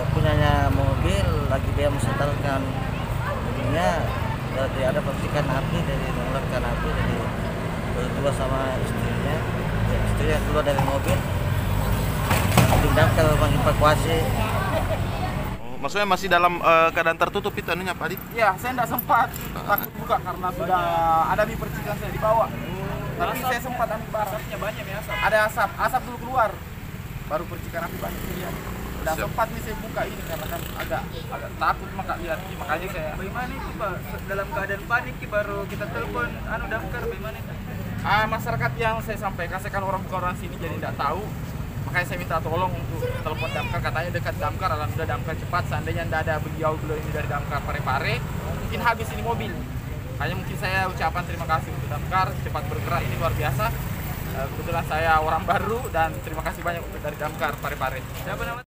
punyanya mobil lagi dia mensetelkan mobilnya, jadi ada percikan api, dari mengeluarkan api dari berdua sama istrinya. Ya, istri yang keluar dari mobil, tim damkar mengevakuasi. Maksudnya masih dalam keadaan tertutup itu anunya Pak Adi? Ya, saya tidak sempat takut juga karena sudah ada percikan saya di bawah. Tapi saya sempat ambil asapnya banyak ya, asap. Ada asap dulu keluar, baru percikan api banyak lihat. Udah sempat nih saya buka ini karena kan agak takut lihat, makanya saya. Bagaimana itu Pak? Dalam keadaan panik baru kita telepon damkar, bagaimana itu? Masyarakat yang saya sampaikan, saya kan bukan orang sini jadi tidak tahu. Makanya saya minta tolong untuk telepon damkar, katanya dekat damkar, alhamdulillah damkar cepat. Seandainya tidak ada beliau ini dari damkar Parepare, mungkin habis ini mobil. Hanya mungkin saya ucapan terima kasih untuk damkar, cepat bergerak, ini luar biasa. Kebetulan saya orang baru dan terima kasih banyak untuk dari damkar Parepare. Siapa nama?